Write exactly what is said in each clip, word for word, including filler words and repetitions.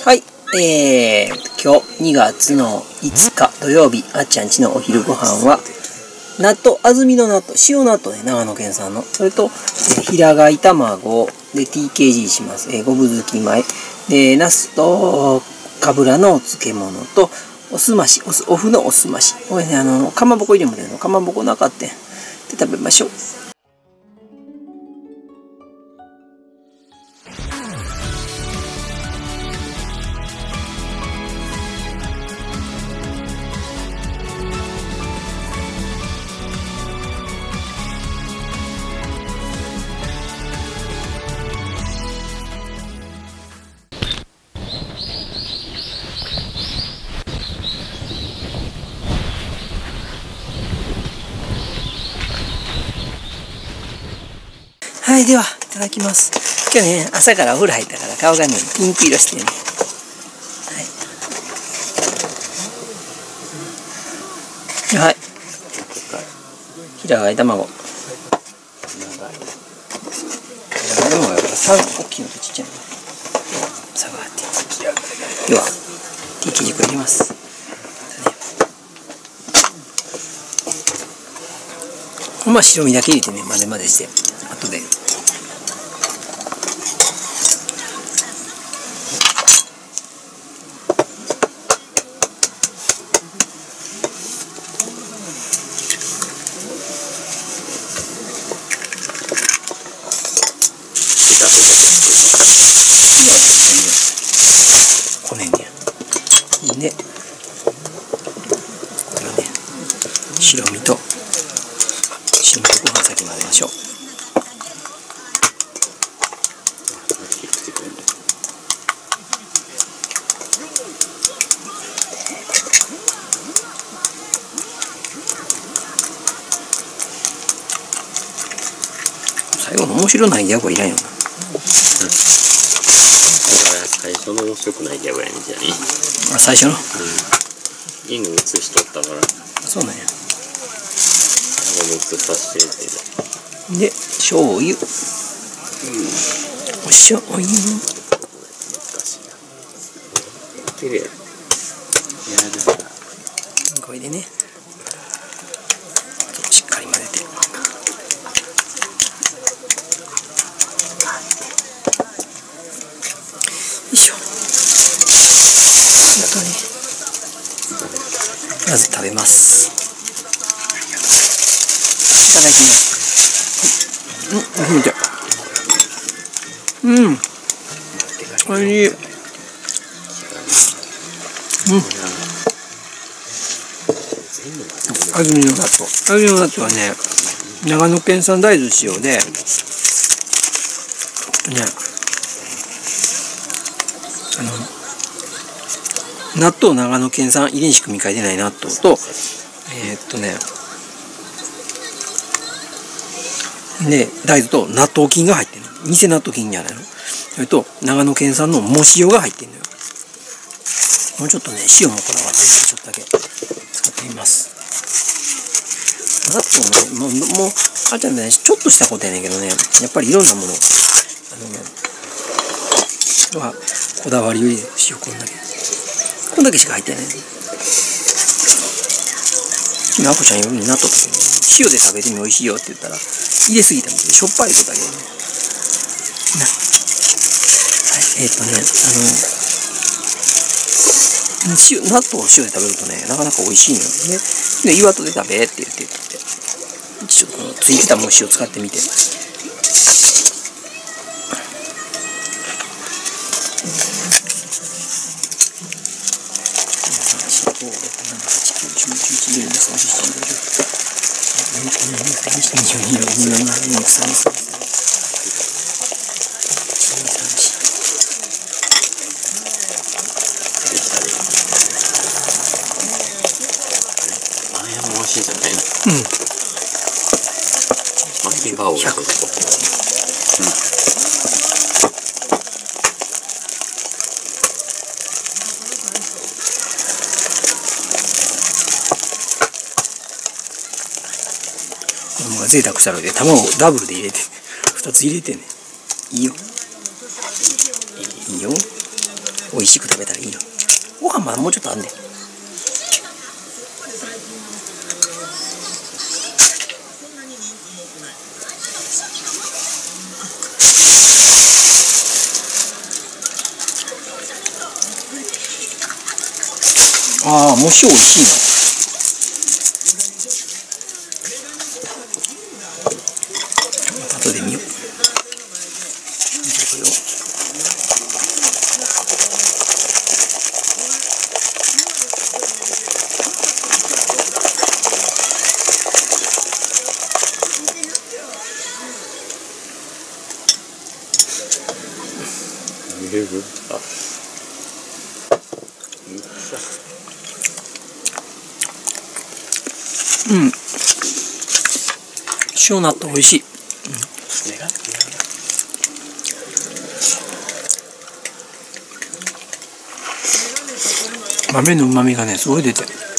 はい、えー、今日にがつのいつか土曜日、あっちゃんちのお昼ご飯は納豆、安曇野納豆、塩納豆ね、長野県産の、それと、えー、平飼い卵で ティーケージー します、えー、ごぶづき米で、ナスとかぶらのお漬物とおすまし、おすお麩のおすまし、これね、あのかまぼこ入れも出るの、かまぼこなかったんで食べましょう。はい、では、いただきます。今日ね、朝からお風呂入ったから顔がね、ピンク色してね。はい。はい。平飼い卵。平飼い卵やからさん、大きいのとちっちゃいの。差があって。では、ティーケージー 入れます。ほんま白身だけ入れてね、混ぜ混ぜして、後で。こねんねや。で、これはね、白身と、白身とご飯先混ぜましょう。最後の面白ないギャグはいらんよな。 最初の面白くないギャグやねんじゃね。 あ、最初の、うん、 犬映しとったから。 そうなんや。 映させてってで、醤油、うん、お醤油、難しいな。きれい。いやだからこれでね、しっかり混ぜて。まず食べます。いただきます。うん、うん、うん、おいしい。うん、安曇野納豆。安曇野納豆はね、長野県産大豆使用で、ね、あの。納豆長野県産遺伝子組み換えてない納豆と、えー、っとね、で、大豆と納豆菌が入ってるの。偽納豆菌じゃないの。それと、長野県産の藻塩が入ってるのよ。もうちょっとね、塩もこだわってちょっとだけ使ってみます。納豆ね、もう、もう、あっちゃんね、ちょっとしたことやねんけどね、やっぱりいろんなもの、あのね、は、こだわりを入れる塩こんだけ。こんだけしか入ってない。君、あこちゃん夜になっとったけど、塩で食べてみ美味しいよって言ったら、入れすぎたみたいで、しょっぱいことだけどね。な。はい、えー、っとね、あの、塩、納豆を塩で食べるとね、なかなか美味しいのよね。で、岩戸で食べって言って言って、ちょっとこのついてたもしを使ってみて。うん。 マキバオ。ひゃく。うん。 子供が贅沢したので卵をダブルで入れてふたつ入れてね。いいよいいよ。 美味しく食べたらいいよ。ご飯まだもうちょっとあんねん。ああ、もう塩美味しいな。後で見よう。見てこよう。 入れる？あ、 うん。塩納豆美味しい。うん、豆の旨味がねすごい出て。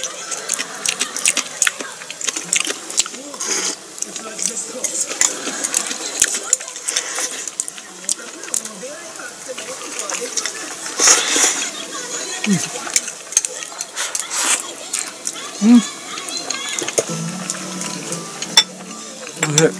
うん。うん。おいしい。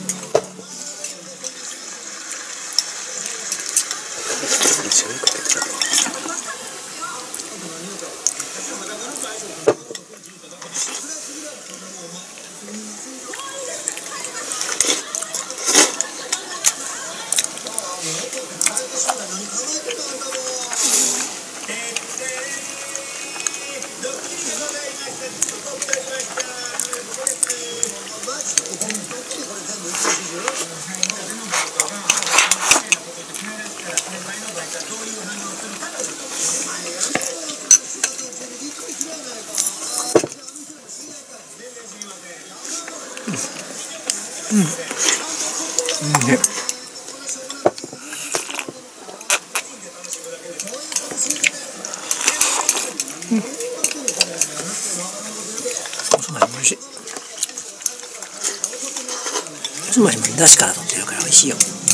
うん。ね。うん。おつまみも美味しい。おつまみもだしから取ってるから美味しいよ。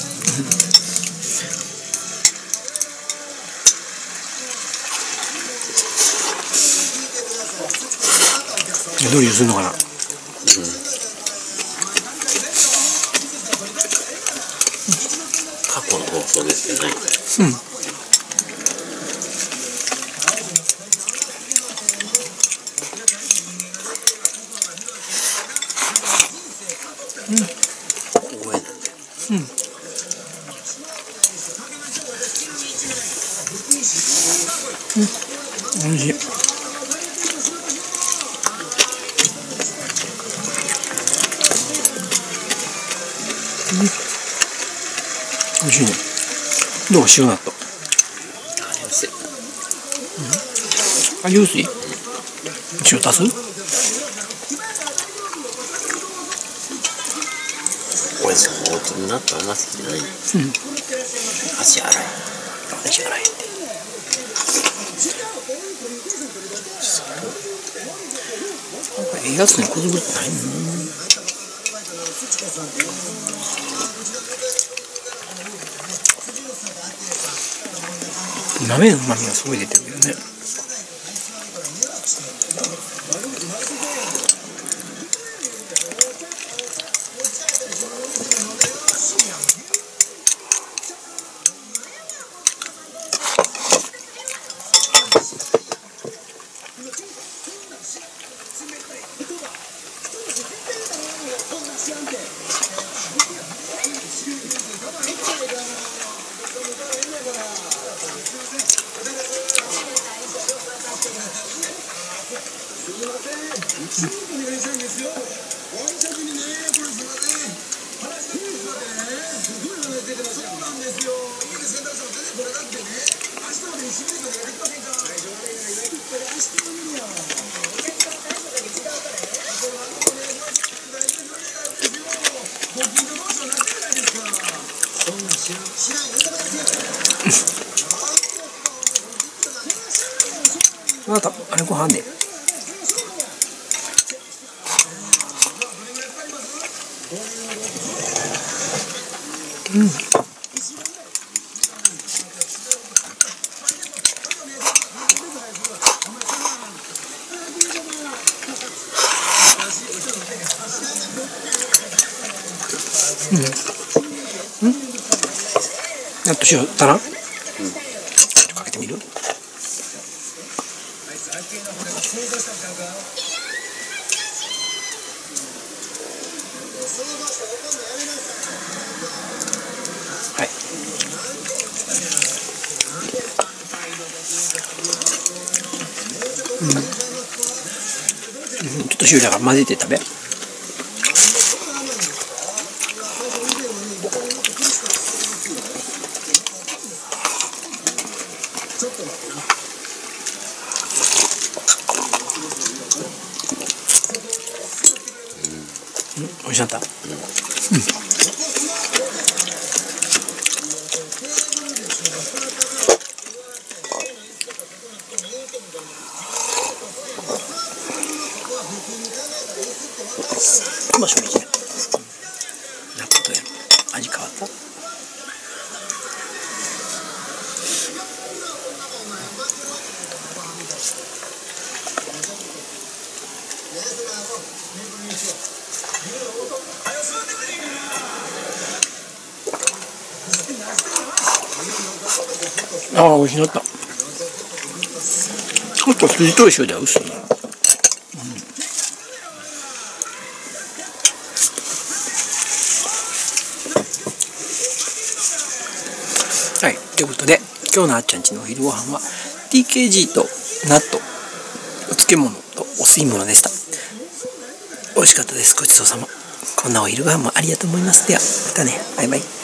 どういうするのかな。うん。 過去の放送ですよね。 うん。うん。 公園なんで。 うん。うん。おいしい。うん。おいしいね。どう塩納豆。 あ、安い。 うん。味薄い。塩足す？ おいしい。もうちょっと納豆あんま好きじゃない。うん。足洗い。 足洗いって。なんかええやつに小粒ってないの？豆の旨味がすごい出てるけどね。あなた、あれご飯で。うん。 うん。ん？納豆塩足らん？うん。ちょっとかけてみる？はい。うん。うん、ちょっと塩だから混ぜて食べ。うん、美味しかった。うん。まあ、正直ね。納豆とやる。味変わった？ああ、美味しかった。ちょっと筋と一緒では薄いな。うん、はい、ということで今日のあっちゃんちのお昼ご飯は ティーケージー と納豆、お漬物とお吸い物でした。美味しかったです。ごちそうさま。こんなお昼ご飯もありがとうございます。ではまたね、バイバイ。